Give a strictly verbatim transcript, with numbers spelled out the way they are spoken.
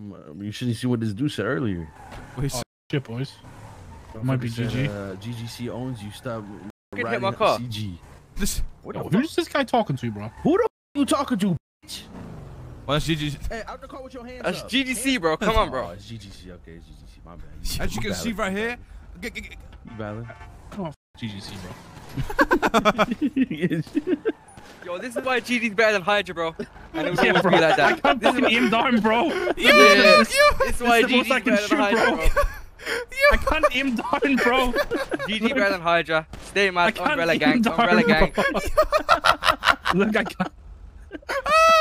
Um, uh, you shouldn't see what this dude said earlier. Wait, oh, shit, boys. It might be G G. Uh, G G C owns you. Stop. Get hit my car. C G. This. Yo, who's this guy talking to, bro? Who the f you talking to, bitch? Well, that's G G C. Hey, out the car with your hands That's up. G G C, bro. Come on, bro. Oh, it's G G C. Okay, it's G G C. My bad. You, As you, you can valid. see right here. Get, get, get. You valid. Come on, G G C, bro. Yo, this is why G G's better than Hydra, bro. And it was Yeah, always bro. be like that. I can't fucking aim down, bro. Yeah, yeah. This is why the G most G's I can better shoot, than Hydra, bro. bro. I can't aim down, bro. G G better than Hydra. Stay mad. I can't Umbrella aim gang. down, Umbrella gang. bro. Look, I can't.